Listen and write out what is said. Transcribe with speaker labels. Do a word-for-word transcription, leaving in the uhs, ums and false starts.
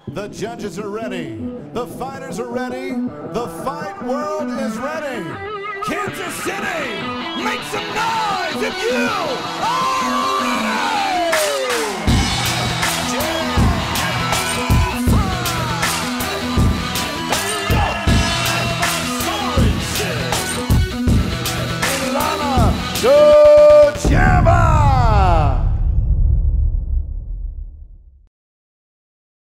Speaker 1: The judges are ready. The fighters are ready. The fight world is ready. Kansas City, make some noise if you are ready! Milana Dudieva.